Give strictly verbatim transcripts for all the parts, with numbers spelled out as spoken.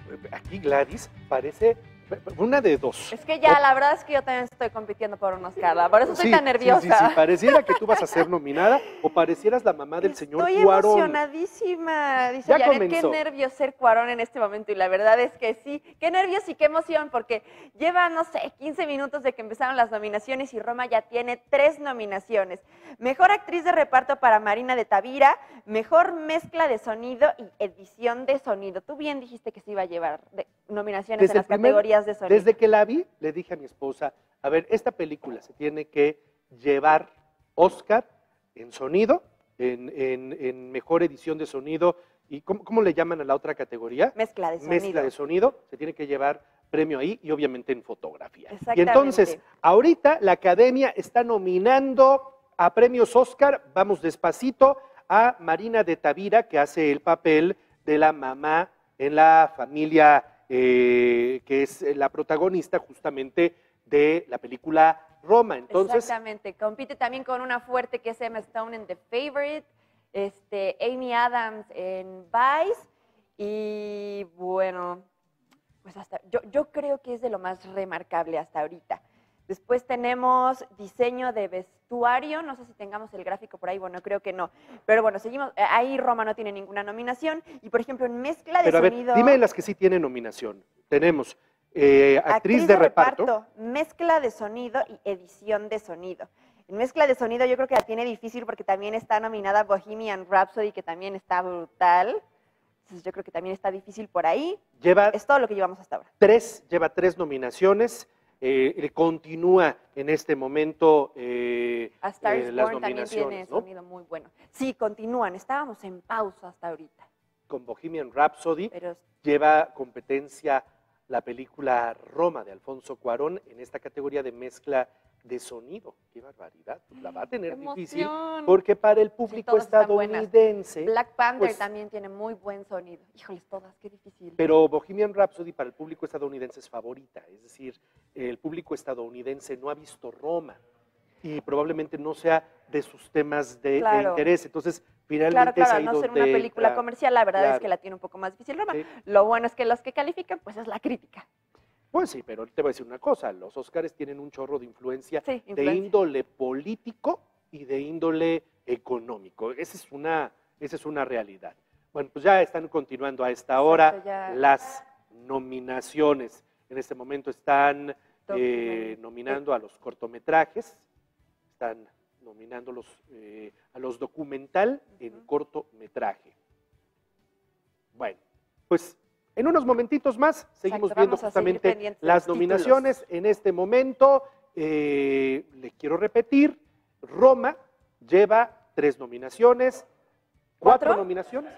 aquí Gladys parece una de dos. Es que ya, la verdad es que yo también estoy compitiendo por un Oscar, por eso estoy Sí, tan nerviosa. Sí, sí, sí, pareciera que tú vas a ser nominada o parecieras la mamá del señor Estoy Cuarón. emocionadísima. Dice Ya Janet, comenzó. qué nervios ser Cuarón en este momento. Y la verdad es que sí, qué nervios y qué emoción, porque lleva, no sé, quince minutos de que empezaron las nominaciones y Roma ya tiene tres nominaciones. Mejor actriz de reparto para Marina de Tavira, mejor mezcla de sonido y edición de sonido. Tú bien dijiste que se iba a llevar de nominaciones Desde en las el primer- categorías de sonido. Desde que la vi, le dije a mi esposa, a ver, esta película se tiene que llevar Oscar en sonido, en, en- en mejor edición de sonido, y ¿cómo, cómo le llaman a la otra categoría? Mezcla de sonido. Mezcla de sonido, se tiene que llevar premio ahí y obviamente en fotografía. Y Exactamente. entonces, ahorita la Academia está nominando a premios Oscar, vamos despacito, a Marina de Tavira, que hace el papel de la mamá en la familia, eh, que es la protagonista justamente de la película Roma. Entonces, Exactamente, compite también con una fuerte que es Emma Stone en The Favorite, este, Amy Adams en Vice, y bueno, pues hasta, yo, yo creo que es de lo más remarcable hasta ahorita. Después tenemos diseño de vestuario, no sé si tengamos el gráfico por ahí, bueno, creo que no. Pero bueno, seguimos, ahí Roma no tiene ninguna nominación. Y por ejemplo, en mezcla de pero a ver, sonido... dime las que sí tienen nominación. Tenemos eh, actriz, de, reparto. Mezcla de sonido y edición de sonido. En mezcla de sonido yo creo que la tiene difícil porque también está nominada Bohemian Rhapsody, que también está brutal. Entonces yo creo que también está difícil por ahí. Lleva Es todo lo que llevamos hasta ahora. tres, lleva tres nominaciones. Eh, continúa en este momento eh, A Star eh, is las Born también tiene nominaciones, ¿no? sonido muy bueno. Sí, continúan. Estábamos en pausa hasta ahorita. Con Bohemian Rhapsody Pero lleva competencia la película Roma de Alfonso Cuarón en esta categoría de mezcla de sonido. ¡Qué barbaridad! Pues la va a tener ¡Qué difícil emoción! porque para el público todas están buenas. estadounidense... Black Panther pues, también tiene muy buen sonido. Híjoles, todas, qué difícil. Pero Bohemian Rhapsody para el público estadounidense es favorita, es decir, el público estadounidense no ha visto Roma y probablemente no sea de sus temas de, Claro. de interés. Entonces, finalmente Claro, claro, es ahí al no ser donde una película entra- comercial, la verdad claro. es que la tiene un poco más difícil Roma. Sí. Lo bueno es que los que califican, pues es la crítica. Pues sí, pero te voy a decir una cosa, los Óscares tienen un chorro de influencia, Sí, de influencia. índole político y de índole económico. Esa es una, esa es una realidad. Bueno, pues ya están continuando a esta hora Exacto, ya. las nominaciones. En este momento están eh, Document- nominando a los cortometrajes, están nominando los, eh, a los documental en Ujú. cortometraje. Bueno, pues en unos momentitos más seguimos Exacto, viendo vamos a seguir justamente pendientes de las los nominaciones. En este momento, eh, le quiero repetir, Roma lleva tres nominaciones, cuatro, ¿Cuatro? nominaciones.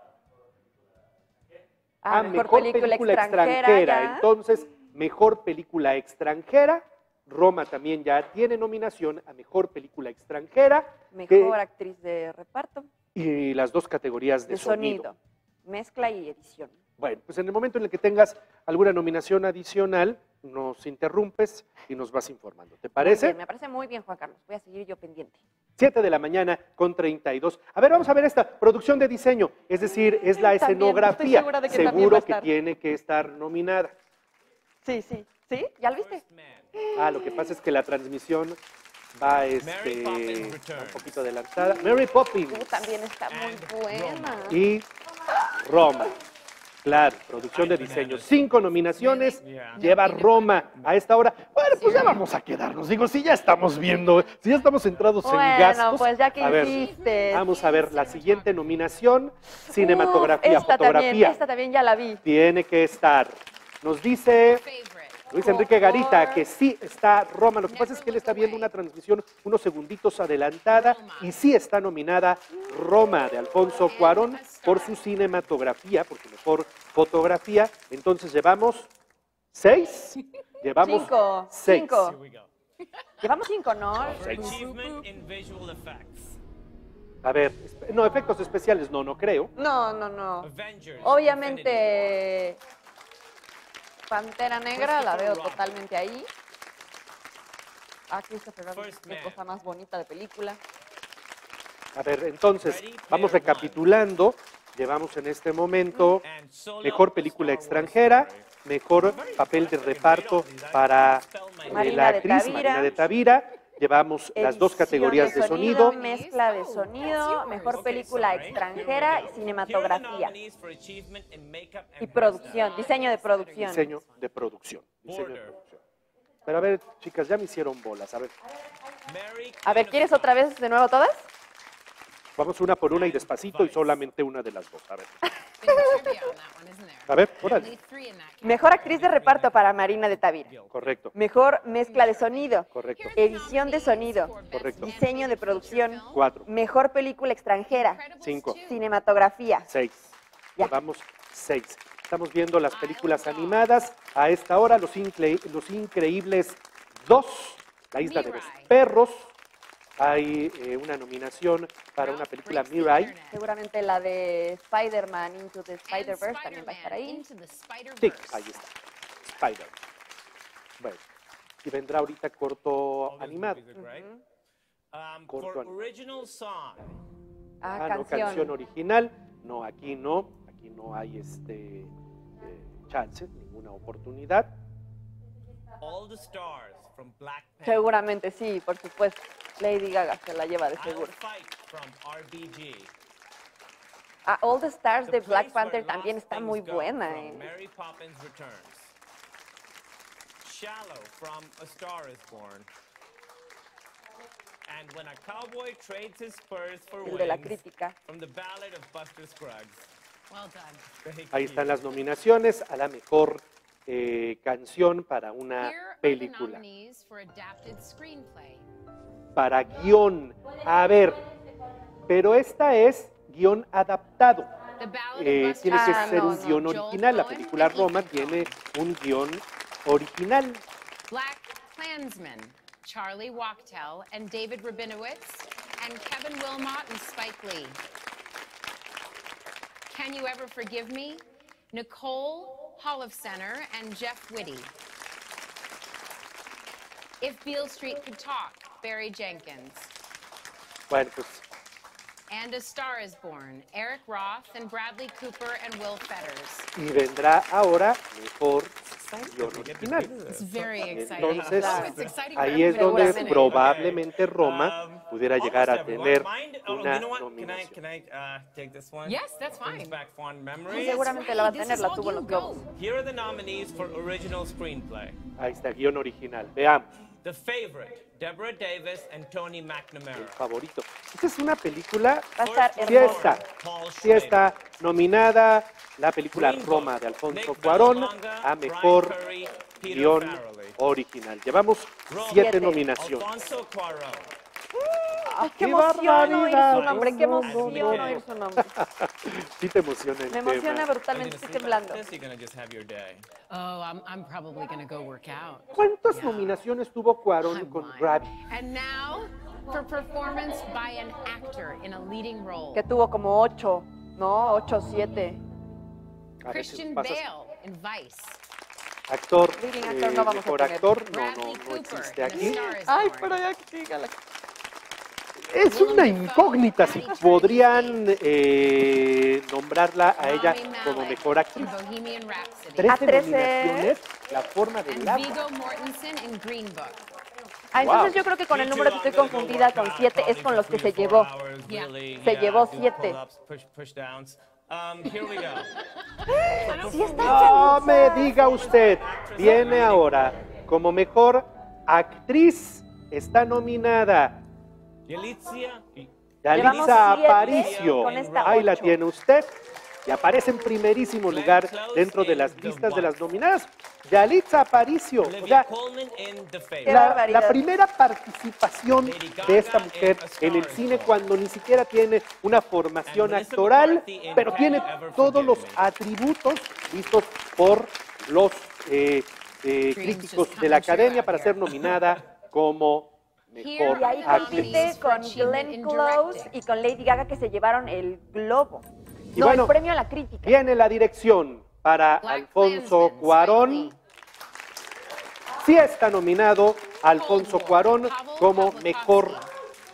Ah, a mejor, película, extranjera. ya. Entonces, mejor película extranjera. Roma también ya tiene nominación a mejor película extranjera. Mejor que- actriz de reparto, y las dos categorías de, de sonido. sonido, mezcla y edición. Bueno, pues en el momento en el que tengas alguna nominación adicional, nos interrumpes y nos vas informando. ¿Te Muy parece? bien, me parece muy bien, Juan Carlos. Voy a seguir yo pendiente. siete de la mañana con treinta y dos. A ver, vamos a ver esta producción de diseño, es decir, es la También, estoy escenografía. segura de que también va Seguro a que estar. tiene que estar nominada. Sí, sí. ¿Sí? ¿Ya lo viste? Ah, lo que pasa es que la transmisión va Mary este, Poppins un returns. poquito adelantada. Mary Poppins Uh, también está muy buena. y Roma. Claro, producción de diseño. Cinco nominaciones Yeah. lleva Roma a esta hora. Bueno, pues ya vamos a quedarnos. Digo, si ya estamos viendo, si ya estamos centrados en Bueno, gastos. pues ya que a ver, insistes. vamos a ver la siguiente nominación, cinematografía, Uf, esta fotografía. También, esta también ya la vi. Tiene que estar. Nos dice Luis Enrique Garita que sí está Roma. Lo que pasa es que él está viendo una transmisión unos segunditos adelantada y sí está nominada Roma de Alfonso Cuarón por su cinematografía, porque mejor fotografía. Entonces llevamos seis. Llevamos Cinco, seis. cinco. Here we go. Llevamos cinco, ¿no? Achievement in visual effects. A ver, espe- no, efectos especiales no, no creo. No, no, no. Avengers. Obviamente, Pantera Negra, la veo totalmente ahí. Ah, Christopher Robin, First qué Man. cosa más bonita de película. A ver, entonces, Ready, vamos Player One. recapitulando. Llevamos en este momento mejor película extranjera, mejor papel de reparto para eh, Marina la de actriz Tavira. Marina de Tavira. Llevamos las dos Edición categorías de sonido. Mezcla de sonido, mejor película extranjera y cinematografía. Y producción, diseño de producción. Diseño de producción. Diseño de producción. Pero a ver, chicas, ya me hicieron bolas. A ver, A ver, ¿quieres otra vez de nuevo todas? vamos una por una y despacito y solamente una de las dos. A ver, a ver, órale. Mejor actriz de reparto para Marina de Tavira. Correcto, Mejor mezcla de sonido. correcto. Edición de sonido. Correcto. Diseño de producción. Cuatro, Mejor película extranjera. cinco, Cinematografía. seis. Ya. Llevamos seis. Estamos viendo las películas animadas. A esta hora, Los, Incre- Los Increíbles dos, La Isla de los Perros. Hay eh, una nominación para una película Mirai. Seguramente la de Spider-Man Into the Spider-Verse también va a estar ahí. Sí, ahí está. Spider. Bueno, y vendrá ahorita corto animado. Um, Corto for animado. original song, Ah, Ah, no, canción canción. original. No, aquí no. Aquí no hay este eh, chance, ninguna oportunidad. All the Stars from Black Panther. Seguramente sí, por supuesto. Lady Gaga se la lleva de I'll seguro. Fight from R B G. Ah, All the Stars The de Black Place Panther Where también Lost está Things muy Go buena. from eh. Mary Poppins Returns. Shallow from A Star Is Born. And When a Cowboy Trades His Spurs for El de la Wings crítica. from The Ballad of Buster Scruggs. Well done. Thank Ahí you. están las nominaciones a la mejor eh, canción para una Here are the película. nominees for adapted screenplay. Para guión. A ver, pero esta es guión adaptado. The Ballad Eh, of Buster tiene que Ah, ser no, un no. guión Joel original. La Cohen película and Roma Ethan tiene Coen. un guión original. Black Klansman, Charlie Wachtell and David Rabinowitz, and Kevin Wilmot and Spike Lee. Can You Ever Forgive Me? Nicole Holofcener and Jeff Whitty. If Beale Street Could Talk, Barry Jenkins. Bueno, pues And A Star Is Born, Eric Roth and Bradley Cooper and Will Fetters. y vendrá ahora mejor guión original. It's very exciting. Entonces, Oh, it's exciting for ahí es everybody. donde Seguramente. probablemente Roma Um, pudiera llegar a almost tener everyone. Mind- oh, una you know what? Can I, nominación. can I uh, take this one? Yes, that's Brings fine. back fond Sí, memories. seguramente la va a This tener, is la all tuvo en you, los globos. go. Here are the nominees for original screenplay. Ahí está, guión original. Veamos, The Favorite, Deborah Davis and Tony el McNamara. favorito. Esta es una película, Va a estar sí hermosa. está, Paul sí está nominada la película Green Roma Book, de Alfonso Nick Cuarón Vallelonga, a Brian mejor Curry, Peter guión Farrelly. original. Llevamos Roma, siete Siete. nominaciones. Alfonso Cuarón. Ay, qué ¡Qué emoción oír barbaridad! su nombre, qué No, no, emoción no. oír su nombre. Sí te emociona el Me emociona tema. Are you brutalmente, gonna estoy sleep after temblando. this? You're gonna just have your day. Oh, I'm, I'm probably going to go work out. ¿Cuántas nominaciones tuvo Cuarón I'm con lying. Gravity? And now for performance by an actor in a leading role. Que tuvo como ocho, ¿no? Ocho, siete. A veces Christian pasas- Bale in Vice. Actor, Leading eh, actor no vamos a mejor tener. actor, no, Bradley no, no Cooper existe in aquí. A Star Is Ay, Born. pero ya que dígala. Es una incógnita si podrían eh, nombrarla a ella Rami como Malek mejor actriz. in Bohemian Rhapsody. Ah, Trece trece. nominaciones, La forma del And agua. Viggo Mortensen in Green Book. Ah, entonces Wow. yo creo que con el Me número too, que I'm estoy gonna go confundida work con out siete es probably con for los que three se or four llevó. hours, Yeah. really, Se yeah, llevó do siete. pull-ups, push, push-downs. Um, here we go. Sí está No me hermosa. diga usted, viene ahora como mejor actriz, está nominada Yalitza Llevamos Yalitza siete Aparicio. con esta Ahí la ocho. tiene usted. Y aparece en primerísimo lugar dentro de las listas de las nominadas. Yalitza Aparicio. O Olivia sea, Colman in The Qué Favorite. la, barbaridad. la primera participación Lady Gaga de esta en mujer A Star en el Is cine Born. cuando ni siquiera tiene una formación And Melissa actoral, McCarthy in pero Can tiene You Ever todos Forgive los Me? atributos vistos por los eh, eh, críticos just de la coming true academia out para here. ser nominada como mejor Y ahí actriz. compite con Achievement Glenn in Close directing. y con Lady Gaga que se llevaron el globo. Y No, bueno, el premio a la crítica. Viene la dirección para Black Alfonso Klansman, Cuarón. Spike Lee. Sí está nominado Alfonso Cuarón como Pablo mejor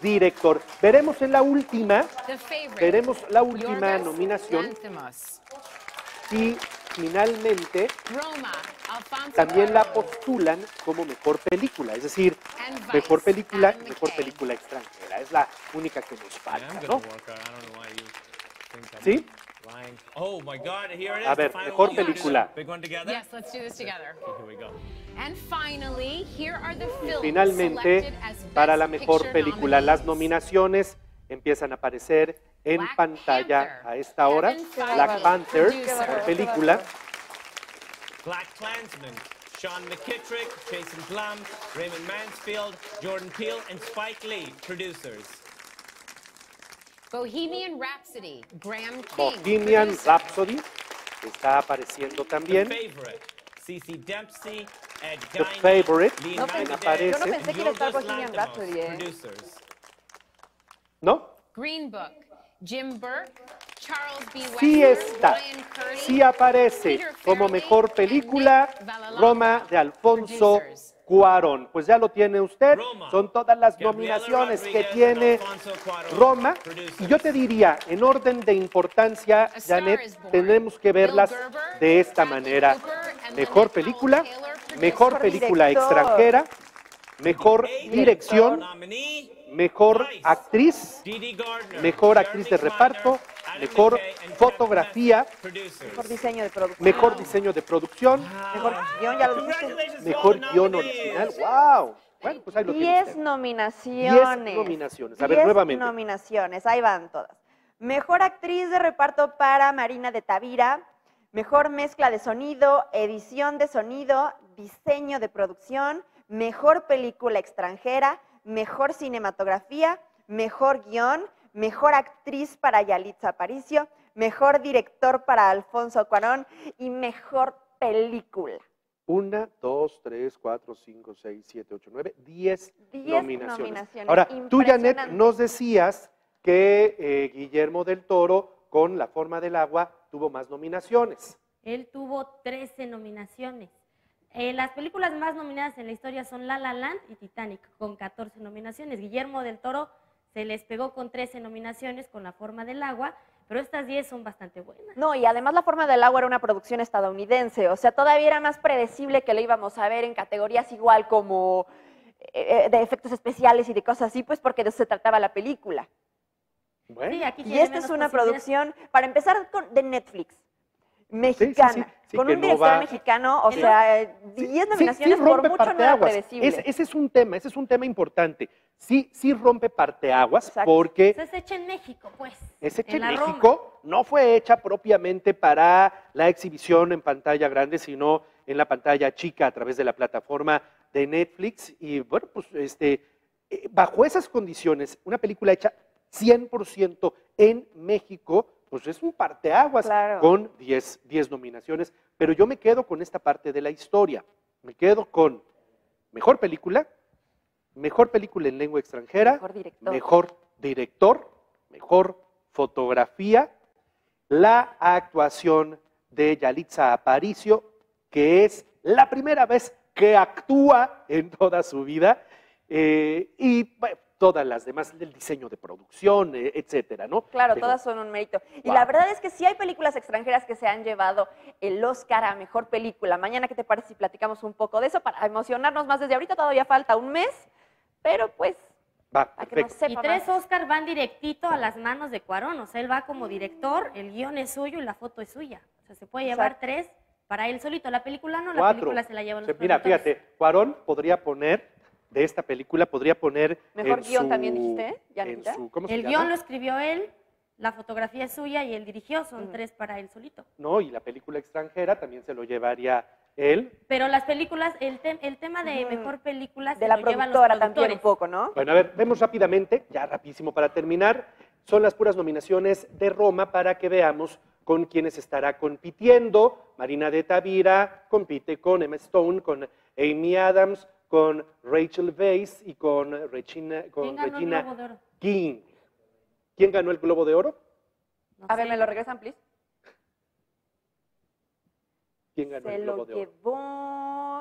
director. Veremos en la última, The Favorite. veremos la última Yorgos nominación Lanthimos. y finalmente Roma, Alfonso también la Cuarón. postulan como mejor película, es decir, And Vice, mejor película Adam y mejor McKay. película extranjera. Es la única que nos Yeah, falta, I'm ¿no? gonna work out. I don't know why you think I'm ¿Sí? lying. Oh my God, here it is. A the ver, final mejor one. película. Big one together. Yes, let's do this together. Okay, here we go. And finally, here are the films Finalmente, selected as para Best la mejor Picture película, las nominees. nominaciones empiezan a aparecer en Black pantalla Panther, a esta hora. Kevin Feige, Black Panther, producer. mejor película. Black Klansman, Sean McKittrick, Jason Blum, Raymond Mansfield, Jordan Peele, and Spike Lee, producers. Bohemian Rhapsody, Graham King. Bohemian producer. Rhapsody está apareciendo The también. Favorite, Cece Dempsey, Ed The Guinan, Favorite, Lee No, también Mankiewicz, aparece. yo no pensé and que iba a estar Yorgos Bohemian Lanthimos, Rhapsody, ¿eh? producers. ¿No? Green Book, Jim Burke, Charles B. Weston, Sí está, Ryan Curry, sí aparece Peter como Farrelly, mejor and película Nick Vallelonga, Roma de Alfonso producers. Cuarón. Pues ya lo tiene usted, Roma, son todas las Gabriela nominaciones que Rodríguez tiene and Alfonso Cuarón, Roma. producers. Y yo te diría, en orden de importancia, A Star Janet, is Born, tenemos que verlas Bill Gerber, de esta Bradley manera. Cooper, and Mejor Lynette película, Powell Taylor, producers. mejor película director. extranjera, mejor dirección, Nominee, mejor Vice, actriz, Didi Gardner, mejor Jeremy actriz de Kleiner, reparto, Adam mejor McKay, and Kevin fotografía, Smith, producers. Mejor diseño de producción. mejor diseño de producción, Mejor guión, ya lo dijiste. Congratulations to mejor all the guión nominees. original. ¡Wow! Bueno, pues ahí lo tiene Diez usted. nominaciones. Diez nominaciones. A ver, Diez nuevamente. nominaciones, ahí van todas. Mejor actriz de reparto para Marina de Tavira. Mejor mezcla de sonido, edición de sonido, diseño de producción, mejor película extranjera, mejor cinematografía, mejor guión, mejor actriz para Yalitza Aparicio, mejor director para Alfonso Cuarón y mejor película. Una, dos, tres, cuatro, cinco, seis, siete, ocho, nueve, diez Diez nominaciones. nominaciones. Ahora, tú, Janet, Impresionante. nos decías que eh, Guillermo del Toro, con La forma del agua, tuvo más nominaciones. Él tuvo trece nominaciones. Eh, las películas más nominadas en la historia son La La Land y Titanic, con catorce nominaciones. Guillermo del Toro se les pegó con trece nominaciones con La forma del agua, pero estas diez son bastante buenas. No, y además La forma del agua era una producción estadounidense, o sea, todavía era más predecible que lo íbamos a ver en categorías igual como eh, de efectos especiales y de cosas así, pues porque de eso se trataba la película. Bueno, Sí, aquí Y tiene esta es menos una posibilidades. producción, para empezar, con, de Netflix, mexicana, sí, sí, con que un no director va- mexicano, o Sí, sea, Sí, diez sí, nominaciones sí por rompe mucho no era parteaguas. predecible. Ese, ese es un tema, ese es un tema importante. Sí, sí rompe parteaguas Exacto. porque Pues es hecha en México, pues. es hecha en la Roma. México, no fue hecha propiamente para la exhibición en pantalla grande, sino en la pantalla chica a través de la plataforma de Netflix. Y bueno, pues este, eh, bajo esas condiciones, una película hecha cien por ciento en México, pues es un parteaguas Claro. con diez nominaciones. Pero yo me quedo con esta parte de la historia. Me quedo con mejor película, mejor película en lengua extranjera, Mejor director. mejor director, mejor fotografía, la actuación de Yalitza Aparicio, que es la primera vez que actúa en toda su vida, eh, y bueno, todas las demás, el diseño de producción, eh, etcétera, ¿no? Claro, Pero, todas son un mérito. Y Wow. la verdad es que sí hay películas extranjeras que se han llevado el Oscar a Mejor Película. Mañana, ¿qué te parece si platicamos un poco de eso para emocionarnos más desde ahorita? Todavía falta un mes, pero pues, va, para que nos perfecto. Y sepa tres más. Oscar van directito a las manos de Cuarón, o sea, él va como director, el guión es suyo y la foto es suya. O sea, se puede llevar Exacto. tres para él solito. La película no, la Cuatro. película se la llevan O los sea, mira, productores. fíjate, Cuarón podría poner, de esta película, podría poner Mejor en guión su- también dijiste, ¿eh? en Janita. su- ¿cómo se El llama? guión lo escribió él, la fotografía es suya y él dirigió, son Ujú. tres para él solito. No, y la película extranjera también se lo llevaría él. Pero las películas, el, te- el tema de Ujú. mejor película se De la lo llevan los productora también productores. un poco, ¿no? Bueno, a ver, vemos rápidamente, ya rapidísimo para terminar, son las puras nominaciones de Roma para que veamos con quienes estará compitiendo. Marina de Tavira compite con Emma Stone, con Amy Adams, con Rachel Weisz y con Regina, con ¿Quién ganó el Regina Globo de Oro? King. ¿Quién ganó el Globo de Oro? No A ver, sé. ¿me lo regresan, please? ¿Quién ganó Se el Globo lo de Oro? llevó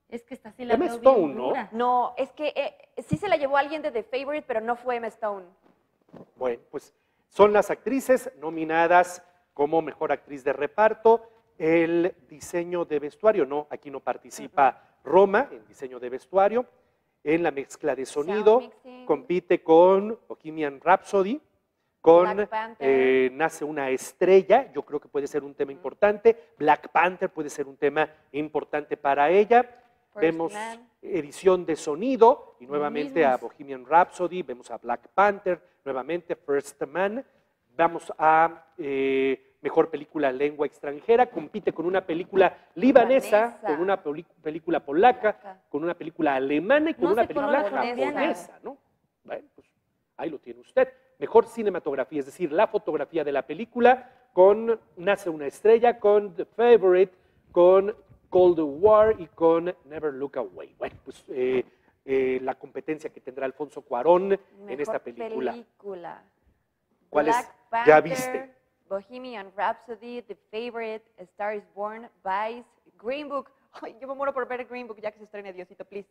Es que esta sí la Emma veo Stone, bien ¿no? dura. No, es que eh, sí se la llevó alguien de The Favorite, pero no fue Emma Stone. Bueno, pues son las actrices nominadas como mejor actriz de reparto. El diseño de vestuario, no, aquí no participa Roma en diseño de vestuario. En la mezcla de sonido Sound mixing. compite con Bohemian Rhapsody, con Black Panther. eh, Nace una estrella, yo creo que puede ser un tema importante. Black Panther puede ser un tema importante para ella. First Vemos Man. edición de sonido y nuevamente mismos. a Bohemian Rhapsody, vemos a Black Panther, nuevamente First Man. Vamos a eh, mejor película lengua extranjera, compite con una película libanesa, Libanesa. con una peli- película polaca, Polaca. con una película alemana y con No una sé película polaca, japonesa, ¿no? Bueno, pues ahí lo tiene usted. Mejor cinematografía, es decir, la fotografía de la película con Nace una estrella, con The Favorite, con Cold War y con Never Look Away. Bueno, pues eh, eh, la competencia que tendrá Alfonso Cuarón en Mejor esta película. película. ¿Cuáles Black ya Panther, viste? Bohemian Rhapsody, The Favorite, A Star is Born, Vice, Green Book. Ay, yo me muero por ver Green Book ya que se estrene, Diosito, please.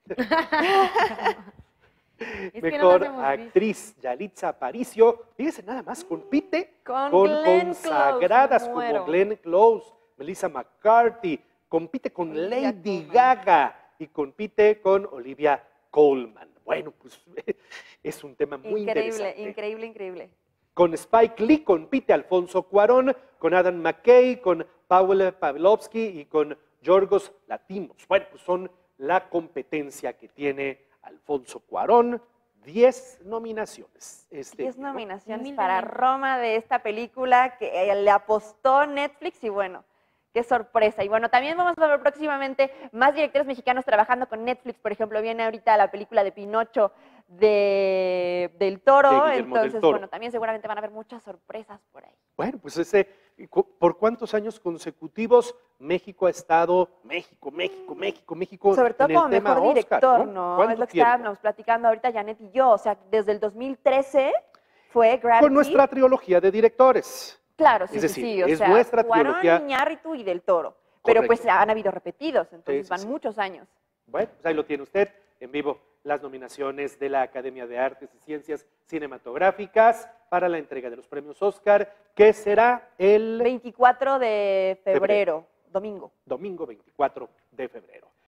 Es que no Mejor las hemos actriz, Yalitza Aparicio. Fíjese nada más, compite Con con Glenn consagradas Close, me como muero. Glenn Close, Melissa McCarthy, compite con Olivia Lady Colman. Gaga y compite con Olivia Colman. Bueno, pues es un tema muy Increíble, interesante. increíble, increíble. Con Spike Lee compite Alfonso Cuarón, con Adam McKay, con Paweł Pawlowski y con Yorgos Lanthimos. Bueno, pues son la competencia que tiene Alfonso Cuarón. Diez nominaciones. Este Diez año, ¿no? nominaciones Humildemente. para Roma de esta película que eh, le apostó Netflix y bueno, qué sorpresa. Y bueno, también vamos a ver próximamente más directores mexicanos trabajando con Netflix. Por ejemplo, viene ahorita la película de Pinocho de, del Toro. De Guillermo del Entonces, Toro. bueno, también seguramente van a haber muchas sorpresas por ahí. Bueno, pues ese, ¿por cuántos años consecutivos México ha estado, México, México, México, México, Sobre todo en el como tema mejor Oscar, director, ¿no? ¿no? ¿Cuánto Es lo que tiempo? estábamos platicando ahorita Janet y yo. O sea, desde el dos mil trece fue Gravity. Con nuestra trilogía de directores. Claro, sí, Es sí, decir, sí. O es sea, nuestra Cuarón, trilogía. Iñárritu y Del Toro. Pero pues Correcto. han habido repetidos, entonces Sí, sí, van sí. muchos años. Bueno, pues ahí lo tiene usted en vivo, las nominaciones de la Academia de Artes y Ciencias Cinematográficas para la entrega de los premios Oscar, que será el veinticuatro de febrero, Febrero. domingo. domingo veinticuatro de febrero.